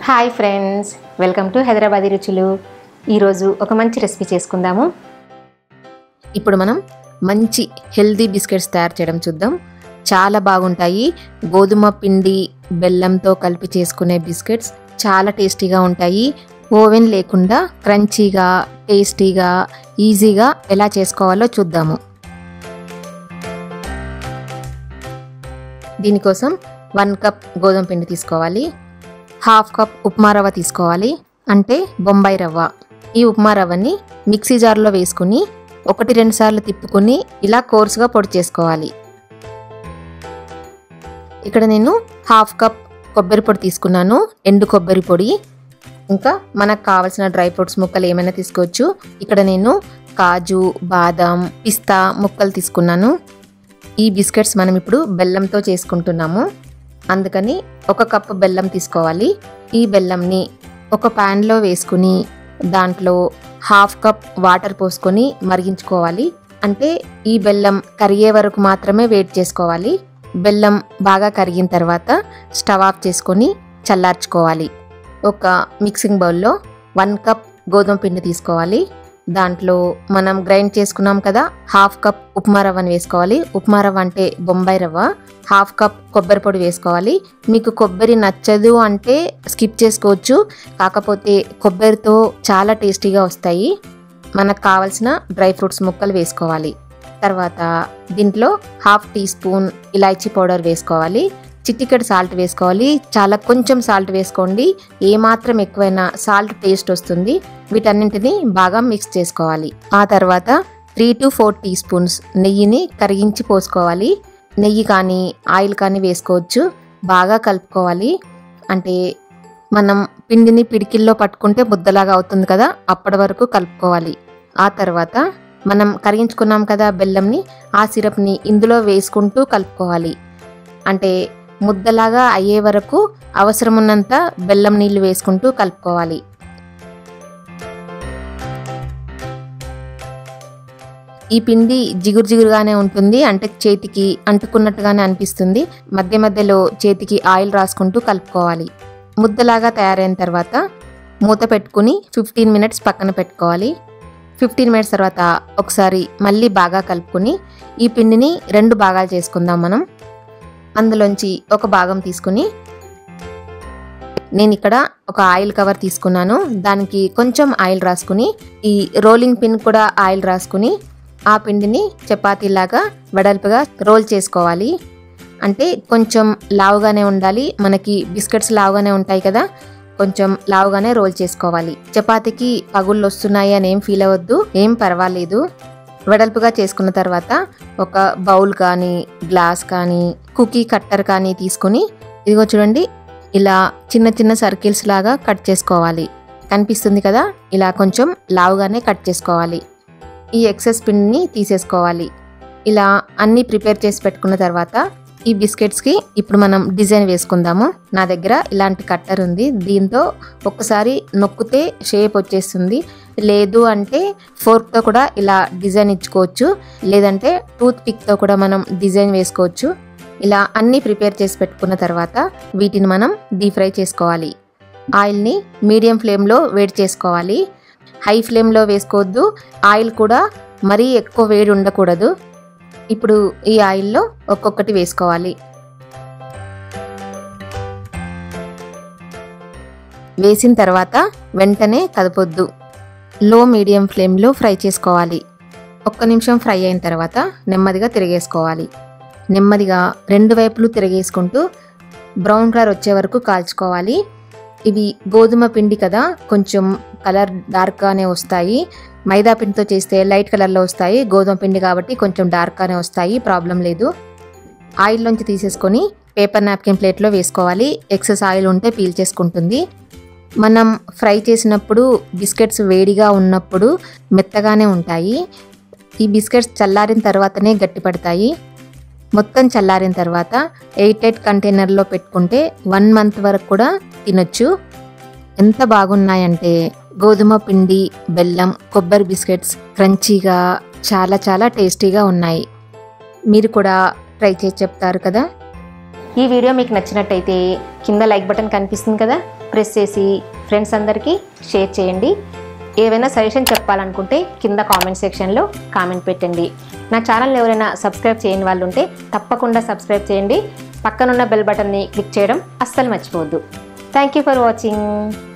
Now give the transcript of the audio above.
Hi friends, welcome to Hyderabadi రుచులు. ఈరోజు ఒక మంచి రెసిపీ చేసుకుందాము. ఇప్పుడు మనం మంచి హెల్దీ బిస్కెట్స్ తయారు చేయడం చూద్దాం. చాలా బాగుంటాయి. గోధుమ పిండి బెల్లంతో కలిపి చేసుకునే బిస్కెట్స్ చాలా టేస్టీగా ఉంటాయి. ఓవెన్ లేకుండా క్రంచీగా టేస్టీగా ఈజీగా ఎలా చేసుకోవాలో చూద్దాము. దీనికోసం 1 కప్ గోధుమ పిండి తీసుకోవాలి. 1/2 కప్ ఉప్మా రవ్వ తీసుకోవాలి, అంటే బొంబాయి రవ్వ. ఈ ఉప్మా రవ్వని మిక్సీ జార్లో వేసుకుని 1-2 సార్లు తిప్పుకొని ఇలా కోర్సుగా పొడి చేసుకోవాలి. ఇక్కడ నేను 1/2 కప్ కొబ్బరి పొడి తీసుకున్నాను, ఎండు కొబ్బరి పొడి. ఇంకా మనకు కావాల్సిన డ్రై ఫ్రూట్స్ ముక్కలు ఏమైనా తీసుకోవచ్చు. ఇక్కడ నేను కాజు, బాదం, పిస్తా ముక్కలు తీసుకున్నాను. ఈ బిస్కెట్స్ మనం ఇప్పుడు బెల్లంతో చేసుకుంటున్నాము, అందుకని 1 కప్పు బెల్లం తీసుకోవాలి. ఈ బెల్లంని ఒక ప్యాన్లో వేసుకుని దాంట్లో 1/2 కప్ వాటర్ పోసుకొని మరిగించుకోవాలి. అంటే ఈ బెల్లం కరిగే వరకు మాత్రమే వెయిట్ చేసుకోవాలి. బెల్లం బాగా కరిగిన తర్వాత స్టవ్ ఆఫ్ చేసుకొని చల్లార్చుకోవాలి. ఒక మిక్సింగ్ బౌల్లో 1 కప్ గోధుమ పిండి తీసుకోవాలి. దాంట్లో మనం గ్రైండ్ చేసుకున్నాం కదా, 1/2 కప్ ఉప్మా రవ్వని వేసుకోవాలి. ఉప్మా రవ్వ అంటే బొంబాయి రవ్వ. 1/2 కప్ కొబ్బరి పొడి వేసుకోవాలి. మీకు కొబ్బరి నచ్చదు అంటే స్కిప్ చేసుకోవచ్చు, కాకపోతే కొబ్బరితో చాలా టేస్టీగా వస్తాయి. మనకు కావాల్సిన డ్రై ఫ్రూట్స్ ముక్కలు వేసుకోవాలి. తర్వాత దీంట్లో 1/2 టీ స్పూన్ ఇలాచీ పౌడర్ వేసుకోవాలి. చిటికెడు సాల్ట్ వేసుకోవాలి. చాలా కొంచెం సాల్ట్ వేసుకోండి, ఏమాత్రం ఎక్కువైనా సాల్ట్ టేస్ట్ వస్తుంది. వీటన్నింటినీ బాగా మిక్స్ చేసుకోవాలి. ఆ తర్వాత 3 to 4 టీ స్పూన్స్ నెయ్యిని కరిగించి పోసుకోవాలి. నెయ్యి కానీ ఆయిల్ కానీ వేసుకోవచ్చు. బాగా కలుపుకోవాలి. అంటే మనం పిండిని పిడికిల్లో పట్టుకుంటే ముద్దలాగా అవుతుంది కదా, అప్పటి వరకు కలుపుకోవాలి. ఆ తర్వాత మనం కరిగించుకున్నాం కదా బెల్లంని, ఆ సిరప్ని ఇందులో వేసుకుంటూ కలుపుకోవాలి. అంటే ముద్దలాగా అయ్యే వరకు అవసరం ఉన్నంత బెల్లం నీళ్లు వేసుకుంటూ కలుపుకోవాలి. ఈ పిండి జిగురు జిగురుగానే ఉంటుంది, అంటే చేతికి అంటుకున్నట్టుగానే అనిపిస్తుంది. మధ్య మధ్యలో చేతికి ఆయిల్ రాసుకుంటూ కలుపుకోవాలి. ముద్దలాగా తయారైన తర్వాత మూత పెట్టుకుని 15 మినిట్స్ పక్కన పెట్టుకోవాలి. 15 మినిట్స్ తర్వాత ఒకసారి మళ్ళీ బాగా కలుపుకొని ఈ పిండిని 2 భాగాలు చేసుకుందాం మనం. అందులోంచి ఒక భాగం తీసుకుని నేను ఇక్కడ ఒక ఆయిల్ కవర్ తీసుకున్నాను. దానికి కొంచెం ఆయిల్ రాసుకుని ఈ రోలింగ్ పిన్ కూడా ఆయిల్ రాసుకుని ఆ పిండిని చపాతీలాగా వెడల్పుగా రోల్ చేసుకోవాలి. అంటే కొంచెం లావుగానే ఉండాలి. మనకి బిస్కెట్స్ లావుగానే ఉంటాయి కదా, కొంచెం లావుగానే రోల్ చేసుకోవాలి. చపాతీకి పగుళ్ళు వస్తున్నాయి అని ఏం ఫీల్ అవ్వద్దు, ఏం పర్వాలేదు. వెడల్పుగా చేసుకున్న తర్వాత ఒక బౌల్ కానీ గ్లాస్ కానీ కుకీ కట్టర్ కానీ తీసుకుని ఇదిగో చూడండి, ఇలా చిన్న చిన్న సర్కిల్స్ లాగా కట్ చేసుకోవాలి. కనిపిస్తుంది కదా, ఇలా కొంచెం లావుగానే కట్ చేసుకోవాలి. ఈ ఎక్సెస్ పిండిని తీసేసుకోవాలి. ఇలా అన్నీ ప్రిపేర్ చేసి పెట్టుకున్న తర్వాత ఈ బిస్కెట్స్కి ఇప్పుడు మనం డిజైన్ వేసుకుందాము. నా దగ్గర ఇలాంటి కట్టర్ ఉంది, దీంతో ఒక్కసారి నొక్కితే షేప్ వచ్చేస్తుంది. లేదు అంటే ఫోర్క్తో కూడా ఇలా డిజైన్ ఇచ్చుకోవచ్చు, లేదంటే టూత్ పిక్తో కూడా మనం డిజైన్ వేసుకోవచ్చు. ఇలా అన్నీ ప్రిపేర్ చేసి పెట్టుకున్న తర్వాత వీటిని మనం డీప్ ఫ్రై చేసుకోవాలి. ఆయిల్ని మీడియం ఫ్లేమ్లో వేడి చేసుకోవాలి. హై ఫ్లేమ్లో వేసుకోవద్దు. ఆయిల్ కూడా మరీ ఎక్కువ వేడి ఉండకూడదు. ఇప్పుడు ఈ ఆయిల్లో ఒక్కొక్కటి వేసుకోవాలి. వేసిన తర్వాత వెంటనే కదపొద్దు. లో మీడియం ఫ్లేమ్లో ఫ్రై చేసుకోవాలి. 1 నిమిషం ఫ్రై అయిన తర్వాత నెమ్మదిగా తిరిగేసుకోవాలి. నెమ్మదిగా 2 వైపులు తిరిగేసుకుంటూ బ్రౌన్ కలర్ వచ్చే వరకు కాల్చుకోవాలి. ఇవి గోధుమ పిండి కదా, కొంచెం కలర్ డార్క్గానే వస్తాయి. మైదా పిండితో చేస్తే లైట్ కలర్లో వస్తాయి. గోధుమ పిండి కాబట్టి కొంచెం డార్క్గానే వస్తాయి, ప్రాబ్లం లేదు. ఆయిల్లోంచి తీసేసుకొని పేపర్ నాప్కిన్ ప్లేట్లో వేసుకోవాలి. ఎక్సెస్ ఆయిల్ ఉంటే పీల్ చేసుకుంటుంది. మనం ఫ్రై చేసినప్పుడు బిస్కెట్స్ వేడిగా ఉన్నప్పుడు మెత్తగానే ఉంటాయి. ఈ బిస్కెట్స్ చల్లారిన తర్వాతనే గట్టిపడతాయి. మొత్తం చల్లారిన తర్వాత 8 కంటైనర్లో పెట్టుకుంటే 1 మంత్ వరకు కూడా తినొచ్చు. ఎంత బాగున్నాయంటే గోధుమ పిండి బెల్లం కొబ్బరి బిస్కెట్స్ క్రంచీగా చాలా చాలా టేస్టీగా ఉన్నాయి. మీరు కూడా ట్రై చేసి చెప్తారు కదా. ఈ వీడియో మీకు నచ్చినట్టయితే కింద లైక్ బటన్ కనిపిస్తుంది కదా, ప్రెస్ చేసి ఫ్రెండ్స్ అందరికీ షేర్ చేయండి. ఏవైనా సజెషన్ చెప్పాలనుకుంటే కింద కామెంట్ సెక్షన్లో కామెంట్ పెట్టండి. నా ఛానల్ ఎవరైనా సబ్స్క్రైబ్ చేయని వాళ్ళు ఉంటే తప్పకుండా సబ్స్క్రైబ్ చేయండి. పక్కనున్న బెల్ బటన్ని క్లిక్ చేయడం అస్సలు మర్చిపోవద్దు. Thank you for watching.